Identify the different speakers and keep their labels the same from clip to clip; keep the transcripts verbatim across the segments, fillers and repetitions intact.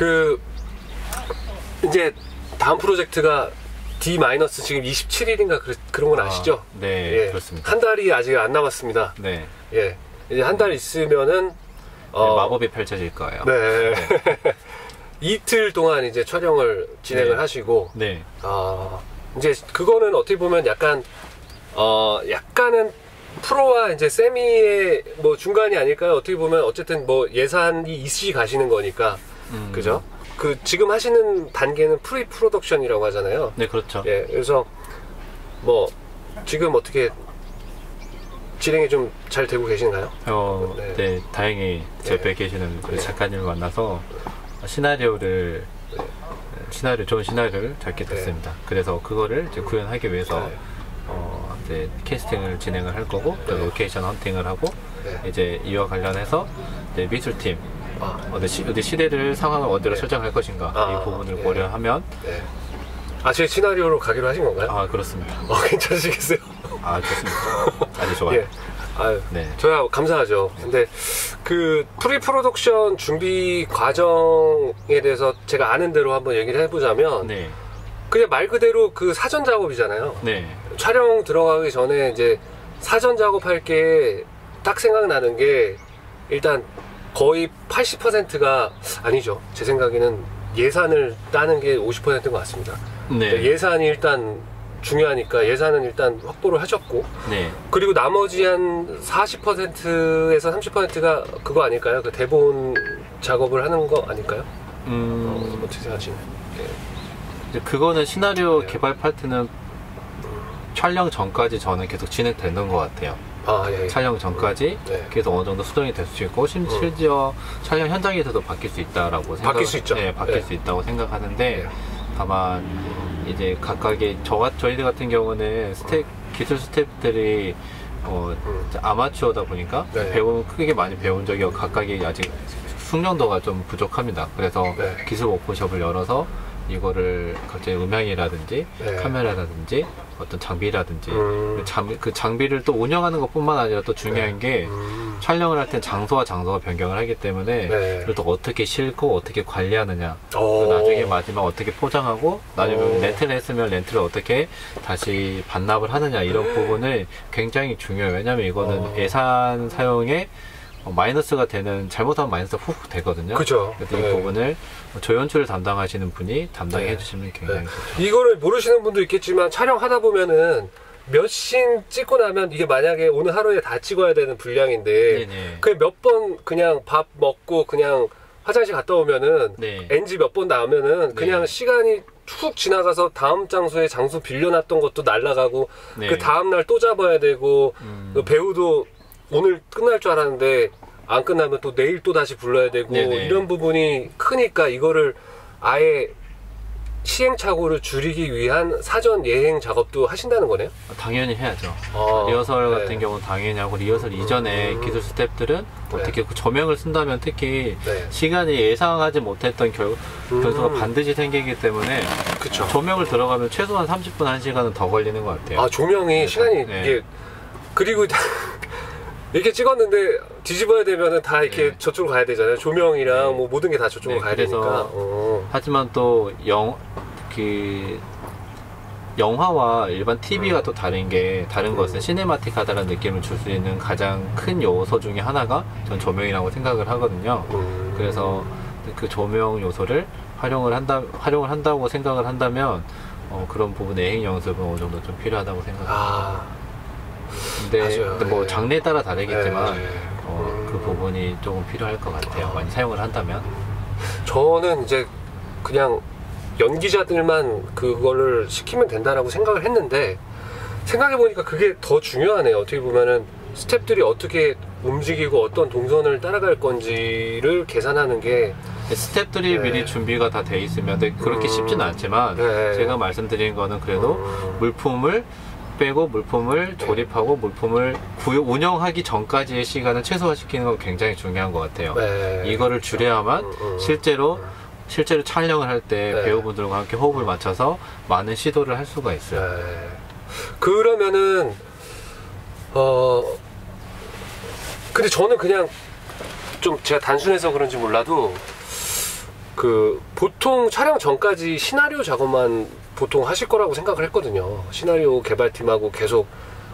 Speaker 1: 그 이제 다음 프로젝트가 D 마이너스 지금 이십칠 일인가 그, 그런 건 아시죠?
Speaker 2: 아, 네, 예. 그렇습니다.
Speaker 1: 한 달이 아직 안 남았습니다.
Speaker 2: 네.
Speaker 1: 예. 이제 한 달 있으면은 어,
Speaker 2: 네, 마법이 펼쳐질 거예요.
Speaker 1: 네. 네. 이틀 동안 이제 촬영을 진행을
Speaker 2: 네.
Speaker 1: 하시고,
Speaker 2: 네.
Speaker 1: 어, 이제 그거는 어떻게 보면 약간 어 약간은 프로와 이제 세미의 뭐 중간이 아닐까요? 어떻게 보면 어쨌든 뭐 예산이 있이 가시는 거니까,
Speaker 2: 음.
Speaker 1: 그죠? 그 지금 하시는 단계는 프리 프로덕션이라고 하잖아요.
Speaker 2: 네, 그렇죠.
Speaker 1: 예, 그래서 뭐 지금 어떻게 진행이 좀 잘 되고 계신가요?
Speaker 2: 어,
Speaker 1: 네.
Speaker 2: 네, 다행히 제 옆에
Speaker 1: 네.
Speaker 2: 계시는 그
Speaker 1: 네.
Speaker 2: 작가님을 만나서 시나리오를
Speaker 1: 네.
Speaker 2: 시나리오 좋은 시나리오를 잡게 됐습니다. 그래서 그거를 이제 구현하기 위해서
Speaker 1: 네.
Speaker 2: 어, 이제 캐스팅을 진행을 할 거고, 또
Speaker 1: 네.
Speaker 2: 로케이션 헌팅을 하고,
Speaker 1: 네.
Speaker 2: 이제 이와 관련해서 이제 미술팀
Speaker 1: 아,
Speaker 2: 어디, 시, 어디 시대를 상황을 어디로
Speaker 1: 네.
Speaker 2: 설정할 것인가
Speaker 1: 아,
Speaker 2: 이 부분을
Speaker 1: 네.
Speaker 2: 고려하면
Speaker 1: 네. 아, 제 시나리오로 가기로 하신 건가요?
Speaker 2: 아 그렇습니다.
Speaker 1: 어, 괜찮으시겠어요?
Speaker 2: 아 좋습니다. 아주 좋아요.
Speaker 1: 예. 아유,
Speaker 2: 네.
Speaker 1: 저야 감사하죠. 근데 그 프리 프로덕션 준비 과정에 대해서 제가 아는 대로 한번 얘기를 해보자면,
Speaker 2: 네.
Speaker 1: 그냥 말 그대로 그 사전 작업이잖아요.
Speaker 2: 네.
Speaker 1: 촬영 들어가기 전에 이제 사전 작업할 게 딱 생각나는 게 일단 거의 팔십 퍼센트가 아니죠. 제 생각에는 예산을 따는 게 오십 퍼센트인 것 같습니다.
Speaker 2: 네.
Speaker 1: 예산이 일단 중요하니까 예산은 일단 확보를 하셨고,
Speaker 2: 네.
Speaker 1: 그리고 나머지 한 사십 퍼센트에서 삼십 퍼센트가 그거 아닐까요? 그 대본 작업을 하는 거 아닐까요?
Speaker 2: 음.
Speaker 1: 어, 어떻게 생각하시나요? 네.
Speaker 2: 이제 그거는 시나리오
Speaker 1: 네.
Speaker 2: 개발 파트는 촬영 전까지 저는 계속 진행되는 것 같아요.
Speaker 1: 아, 예.
Speaker 2: 촬영 전까지
Speaker 1: 네.
Speaker 2: 계속 어느 정도 수정이 될 수 있고, 심-
Speaker 1: 음.
Speaker 2: 심지어 촬영 현장에서도 바뀔 수 있다라고 생각.
Speaker 1: 바뀔 수 있죠.
Speaker 2: 네, 바뀔
Speaker 1: 네.
Speaker 2: 수 있다고 생각하는데,
Speaker 1: 네.
Speaker 2: 다만 이제 각각의 저 저희들 같은 경우는 스텝 기술 스태프들이 어,
Speaker 1: 음.
Speaker 2: 이제 아마추어다 보니까
Speaker 1: 네.
Speaker 2: 배운 크게 많이 배운 적이 각각이 아직 숙련도가 좀 부족합니다. 그래서
Speaker 1: 네.
Speaker 2: 기술 워크숍을 열어서 이거를 각자의 음향이라든지
Speaker 1: 네.
Speaker 2: 카메라라든지 어떤 장비라든지
Speaker 1: 음.
Speaker 2: 장, 그 장비를 또 운영하는 것뿐만 아니라 또 중요한 게
Speaker 1: 음.
Speaker 2: 촬영을 할 땐 장소와 장소가 변경을 하기 때문에
Speaker 1: 네.
Speaker 2: 그걸 또 어떻게 싣고 어떻게 관리하느냐,
Speaker 1: 오.
Speaker 2: 그리고 나중에 마지막 어떻게 포장하고 나중에
Speaker 1: 오.
Speaker 2: 렌트를 했으면 렌트를 어떻게 다시 반납을 하느냐, 이런 부분을 굉장히 중요해요. 왜냐면 이거는
Speaker 1: 오.
Speaker 2: 예산 사용에 어, 마이너스가 되는, 잘못하면 마이너스가 훅 되거든요.
Speaker 1: 그죠.
Speaker 2: 그래서
Speaker 1: 네.
Speaker 2: 이 부분을 조연출을 담당하시는 분이 담당해
Speaker 1: 네.
Speaker 2: 주시면 굉장히
Speaker 1: 네.
Speaker 2: 좋죠.
Speaker 1: 이거를 모르시는 분도 있겠지만 촬영하다 보면은 몇 씬 찍고 나면 이게 만약에 오늘 하루에 다 찍어야 되는 분량인데
Speaker 2: 네네.
Speaker 1: 그냥 몇 번 그냥 밥 먹고 그냥 화장실 갔다 오면은
Speaker 2: 네.
Speaker 1: 엔지 몇 번 나오면은 그냥
Speaker 2: 네.
Speaker 1: 시간이 훅 지나가서 다음 장소에 장소 빌려놨던 것도 날라가고
Speaker 2: 네.
Speaker 1: 그 다음날 또 잡아야 되고
Speaker 2: 음.
Speaker 1: 그 배우도 오늘 끝날 줄 알았는데 안 끝나면 또 내일 또 다시 불러야 되고
Speaker 2: 네네.
Speaker 1: 이런 부분이 크니까 이거를 아예 시행착오를 줄이기 위한 사전 예행 작업도 하신다는 거네요?
Speaker 2: 당연히 해야죠.
Speaker 1: 아,
Speaker 2: 리허설
Speaker 1: 네.
Speaker 2: 같은 경우는 당연히 하고, 리허설 이전에
Speaker 1: 음.
Speaker 2: 기술 스태프들은 어떻게 그 조명을 쓴다면 특히
Speaker 1: 네.
Speaker 2: 시간이 예상하지 못했던 결,
Speaker 1: 음.
Speaker 2: 변수가 반드시 생기기 때문에
Speaker 1: 그쵸.
Speaker 2: 조명을 들어가면 최소한 삼십 분, 한 시간은 더 걸리는 것 같아요.
Speaker 1: 아, 조명이 시간이
Speaker 2: 네.
Speaker 1: 이게 그리고 이렇게 찍었는데 뒤집어야 되면은 다 이렇게
Speaker 2: 네.
Speaker 1: 저쪽으로 가야 되잖아요. 조명이랑
Speaker 2: 네.
Speaker 1: 뭐 모든 게 다 저쪽으로
Speaker 2: 네,
Speaker 1: 가야
Speaker 2: 그래서
Speaker 1: 되니까. 어.
Speaker 2: 하지만 또 영, 그, 영화와 일반 티비가
Speaker 1: 음.
Speaker 2: 또 다른 게, 다른
Speaker 1: 음.
Speaker 2: 것은 시네마틱하다는 느낌을 줄 수 있는 가장 큰 요소 중에 하나가 전 조명이라고 생각을 하거든요.
Speaker 1: 음.
Speaker 2: 그래서 그 조명 요소를 활용을 한다, 활용을 한다고 생각을 한다면, 어, 그런 부분의 예행 연습은 어느 정도 좀 필요하다고 생각합니다.
Speaker 1: 아,
Speaker 2: 근데,
Speaker 1: 맞아요.
Speaker 2: 근데 뭐
Speaker 1: 네.
Speaker 2: 장르에 따라 다르겠지만,
Speaker 1: 네.
Speaker 2: 어, 그
Speaker 1: 음.
Speaker 2: 부분이 조금 필요할 것 같아요.
Speaker 1: 아.
Speaker 2: 많이 사용을 한다면.
Speaker 1: 저는 이제 그냥 연기자들만 그거를 시키면 된다라고 생각을 했는데 생각해보니까 그게 더 중요하네요. 어떻게 보면은 스태프들이 어떻게 움직이고 어떤 동선을 따라갈 건지를 계산하는 게
Speaker 2: 스태프들이
Speaker 1: 네.
Speaker 2: 미리 준비가 다 돼 있으면, 근데 그렇게
Speaker 1: 음.
Speaker 2: 쉽지는 않지만
Speaker 1: 네.
Speaker 2: 제가 말씀드린 거는 그래도
Speaker 1: 음.
Speaker 2: 물품을 빼고 물품을
Speaker 1: 네.
Speaker 2: 조립하고 물품을 구요, 운영하기 전까지의 시간을 최소화시키는 건 굉장히 중요한 것 같아요.
Speaker 1: 네.
Speaker 2: 이거를 줄여야만
Speaker 1: 음, 음.
Speaker 2: 실제로 실제로 촬영을 할 때
Speaker 1: 네.
Speaker 2: 배우분들과 함께 호흡을 맞춰서 많은 시도를 할 수가 있어요.
Speaker 1: 네. 그러면은 어 근데 저는 그냥 좀 제가 단순해서 그런지 몰라도 그 보통 촬영 전까지 시나리오 작업만 보통 하실 거라고 생각을 했거든요. 시나리오 개발팀하고 계속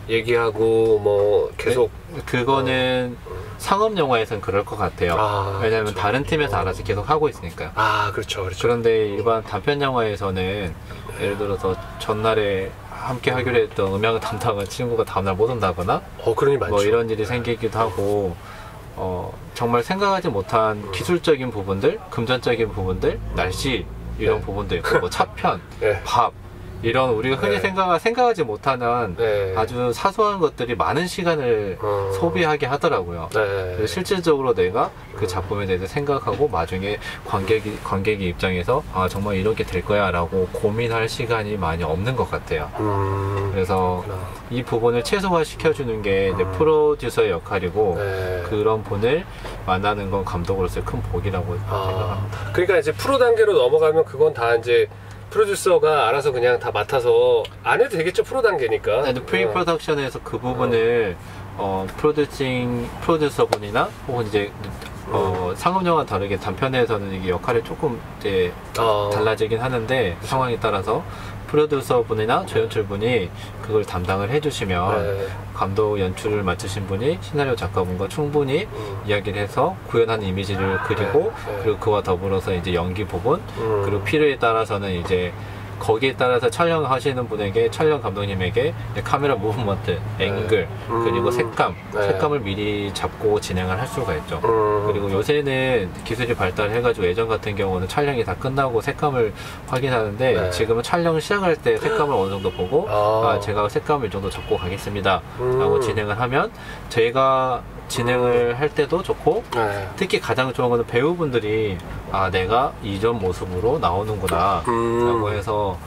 Speaker 1: 얘기하고 뭐 계속
Speaker 2: 네, 그거는 어. 상업 영화에선 그럴 것 같아요. 아, 왜냐하면 그렇죠. 다른 팀에서 어. 알아서 계속 하고 있으니까요.
Speaker 1: 아 그렇죠, 그렇죠.
Speaker 2: 그런데 일반 단편 영화에서는 예를 들어서 전날에 함께 하기로 했던 음향을 담당한 친구가 다음날 못 온다거나
Speaker 1: 어, 그런 일 많죠.
Speaker 2: 뭐 이런 일이 생기기도 하고 어, 정말 생각하지 못한 기술적인 부분들, 금전적인 부분들, 날씨 이런 네. 부분도 있고 뭐 차편, 네. 밥 이런 우리가 흔히 네. 생각, 생각하지 못하는 네. 아주 사소한 것들이 많은 시간을 음. 소비하게 하더라고요. 네. 실질적으로 내가 그 작품에 대해서 생각하고 나중에 관객이, 관객의 입장에서 아 정말 이렇게 될 거야 라고 고민할 시간이 많이 없는 것 같아요. 음. 그래서 그렇구나. 이 부분을 최소화 시켜주는 게 이제 음. 프로듀서의 역할이고 네. 그런 분을 만나는 건 감독으로서의 큰 복이라고 아. 생각합니다.
Speaker 1: 그러니까 이제 프로 단계로 넘어가면 그건 다 이제 프로듀서가 알아서 그냥 다 맡아서 안 해도 되겠죠. 프로 단계니까.
Speaker 2: 네, 프리 프로덕션에서 그 부분을 어, 프로듀싱 프로듀서 분이나 혹은 이제 어, 상업영화 다르게 단편에서는 이게 역할이 조금 이제 어. 달라지긴 하는데 상황에 따라서 프로듀서 분이나 조연출 분이 그걸 담당을 해주시면 네. 감독 연출을 맡으신 분이 시나리오 작가분과 충분히 음. 이야기를 해서 구현하는 이미지를 그리고 네. 네. 그리고 그와 더불어서 이제 연기 부분 음. 그리고 필요에 따라서는 이제 거기에 따라서 촬영하시는 분에게 촬영 감독님에게 카메라 무브먼트, 앵글 음. 그리고 색감 네. 색감을 미리 잡고 진행을 할 수가 있죠. 음. 그리고 요새는 기술이 발달해가지고 예전 같은 경우는 촬영이 다 끝나고 색감을 확인하는데 네. 지금은 촬영 시작할 때 색감을 어느 정도 보고 아, 아 제가 색감을 이 정도 잡고 가겠습니다 음. 라고 진행을 하면 저희가 진행을 음. 할 때도 좋고 네. 특히 가장 좋은 거는 배우분들이 아 내가 이전 모습으로 나오는구나 음. 라고 해서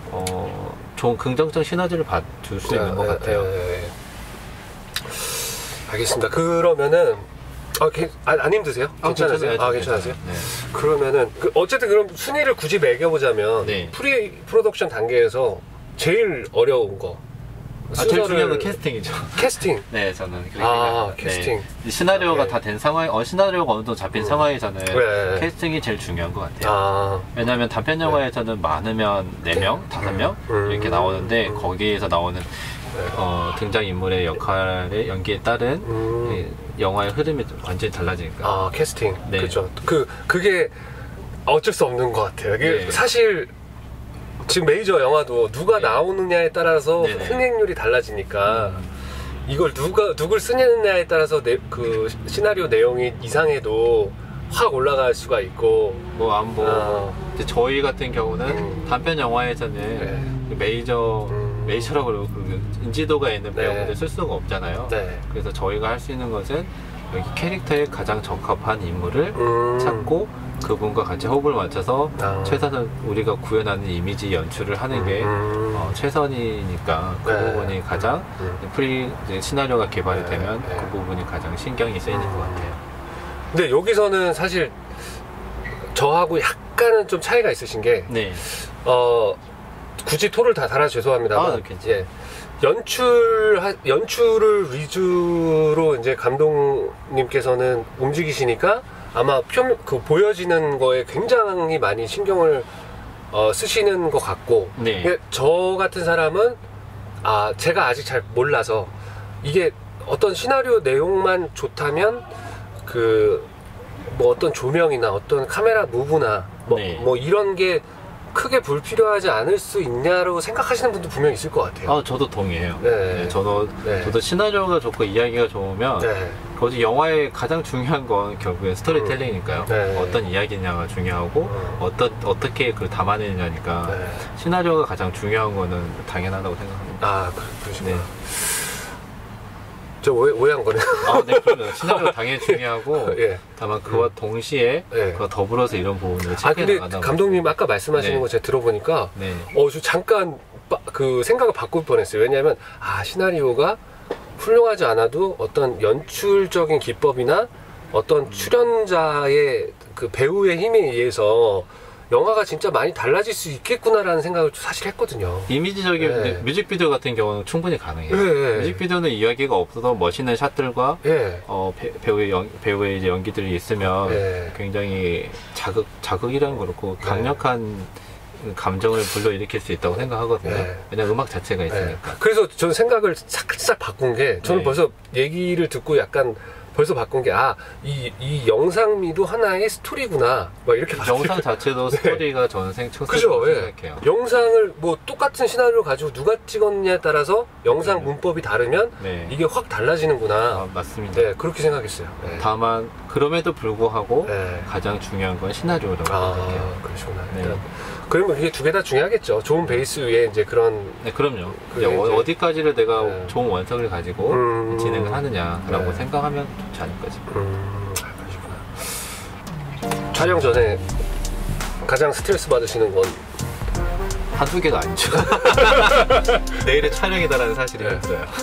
Speaker 2: 어, 좋은 긍정적 시너지를 줄 수 네, 있는 것 네, 같아요. 네, 네.
Speaker 1: 알겠습니다. 그러면은 아, 게, 아, 안 힘드세요?
Speaker 2: 아,
Speaker 1: 괜찮으세요? 아, 괜찮으세요? 네. 그러면은 그 어쨌든 그럼 순위를 굳이 매겨보자면 네. 프리 프로덕션 단계에서 제일 어려운 거
Speaker 2: 아, 제일 중요한 건 캐스팅이죠.
Speaker 1: 캐스팅?
Speaker 2: 네, 저는 그렇게
Speaker 1: 아, 캐스팅.
Speaker 2: 네. 시나리오가 네. 다 된 상황, 어, 시나리오가 어느 정도 잡힌 음. 상황에서는 네. 캐스팅이 제일 중요한 것 같아요. 아. 왜냐하면 단편 영화에서는 네. 많으면 네 명, 다섯 명 음. 이렇게 나오는데 음. 거기에서 나오는 네. 어, 등장인물의 역할의 연기에 따른 음. 영화의 흐름이 완전히 달라지니까.
Speaker 1: 아, 캐스팅. 네. 그렇죠. 그, 그게 어쩔 수 없는 것 같아요. 이게 네. 사실 지금 메이저 영화도 누가 네. 나오느냐에 따라서 네네. 흥행률이 달라지니까 음. 이걸 누가 누굴 쓰느냐에 따라서 내, 그 시나리오 내용이 이상해도 확 올라갈 수가 있고
Speaker 2: 뭐 안 뭐 아. 저희 같은 경우는 음. 단편 영화에서는 네. 메이저 음. 메이저라고 그러고 그 인지도가 있는 네. 배우분들 쓸 수가 없잖아요. 네. 그래서 저희가 할 수 있는 것은 여기 캐릭터에 가장 적합한 인물을 음. 찾고 그분과 같이 호흡을 맞춰서 아. 최선을 우리가 구현하는 이미지 연출을 하는 게 음. 어, 최선이니까 그 네. 부분이 가장 음. 프리 시나리오가 개발이 네. 되면 네. 그 부분이 가장 신경이 쓰이는 음. 것 같아요.
Speaker 1: 근데 여기서는 사실 저하고 약간은 좀 차이가 있으신 게 네. 어, 굳이 토를 다 달아 죄송합니다만
Speaker 2: 아, 괜찮아요. 예.
Speaker 1: 연출 연출을 위주로 이제 감독님께서는 움직이시니까 아마 표, 그 보여지는 거에 굉장히 많이 신경을 어, 쓰시는 것 같고 네. 저 같은 사람은 아 제가 아직 잘 몰라서 이게 어떤 시나리오 내용만 좋다면 그 뭐 어떤 조명이나 어떤 카메라 무브나 뭐, 네. 뭐 이런 게 크게 불필요하지 않을 수 있냐고 생각하시는 분도 분명히 있을 것 같아요.
Speaker 2: 아, 저도 동의해요. 네. 네, 저도, 네. 저도 시나리오가 좋고 이야기가 좋으면 네. 거기 영화의 가장 중요한 건 결국엔 스토리텔링이니까요. 네. 어떤 이야기냐가 중요하고 음. 어떤, 어떻게 그걸 담아내느냐니까 네. 시나리오가 가장 중요한 거는 당연하다고 생각합니다.
Speaker 1: 아, 그러시구나. 네. 저 오해, 오해한 거네요.
Speaker 2: 아, 네, 그럼요. 시나리오가 당연히 중요하고 예. 다만 그와 음. 동시에 예. 그와 더불어서 이런 부분을
Speaker 1: 아, 근데 감독님 아까 말씀하시는 네. 거 제가 들어보니까 네. 어, 저 잠깐 바, 그 생각을 바꿀 뻔했어요. 왜냐하면 아, 시나리오가 훌륭하지 않아도 어떤 연출적인 기법이나 어떤 음. 출연자의 그 배우의 힘에 의해서 영화가 진짜 많이 달라질 수 있겠구나라는 생각을 사실 했거든요.
Speaker 2: 이미지적인
Speaker 1: 네.
Speaker 2: 뮤직비디오 같은 경우는 충분히 가능해요.
Speaker 1: 네.
Speaker 2: 뮤직비디오는 이야기가 없어도 멋있는 샷들과
Speaker 1: 네.
Speaker 2: 어, 배, 배우의 연, 배우의 이제 연기들이 있으면
Speaker 1: 네.
Speaker 2: 굉장히 자극 자극이란 그렇고 강력한 감정을 불러일으킬 수 있다고 생각하거든요.
Speaker 1: 네.
Speaker 2: 왜냐면 음악 자체가
Speaker 1: 네.
Speaker 2: 있으니까.
Speaker 1: 그래서 저는 생각을 살짝 바꾼 게 저는
Speaker 2: 네.
Speaker 1: 벌써 얘기를 듣고 약간 벌써 바꾼 게 아, 이, 이 영상미도 하나의 스토리구나 막 이렇게
Speaker 2: 영상 자체도
Speaker 1: 네.
Speaker 2: 스토리가 저는 생,
Speaker 1: 그죠? 예.
Speaker 2: 생각해요.
Speaker 1: 영상을 뭐 똑같은 시나리오를 가지고 누가 찍었냐에 따라서 영상
Speaker 2: 네.
Speaker 1: 문법이 다르면
Speaker 2: 네.
Speaker 1: 이게 확 달라지는구나.
Speaker 2: 아, 맞습니다.
Speaker 1: 네, 그렇게 생각했어요. 네.
Speaker 2: 다만 그럼에도 불구하고
Speaker 1: 네.
Speaker 2: 가장 중요한 건 시나리오라고 생각해요.
Speaker 1: 아, 그러시구나.
Speaker 2: 네.
Speaker 1: 일단 그러면 이게 두 개 다 중요하겠죠. 좋은 베이스 위에 이제 그런
Speaker 2: 네, 그럼요.
Speaker 1: 그게
Speaker 2: 이제 어-
Speaker 1: 이제-
Speaker 2: 어디까지를 내가
Speaker 1: 네.
Speaker 2: 좋은 원석을 가지고
Speaker 1: 음.
Speaker 2: 진행을 하느냐라고
Speaker 1: 네.
Speaker 2: 생각하면 좋지 않을까 싶어요.
Speaker 1: 음, 그러시구나. 촬영 전에 가장 스트레스 받으시는 건
Speaker 2: 한두 개가 아니죠. 내일의 촬영이다라는 사실이
Speaker 1: 네.
Speaker 2: 있어요.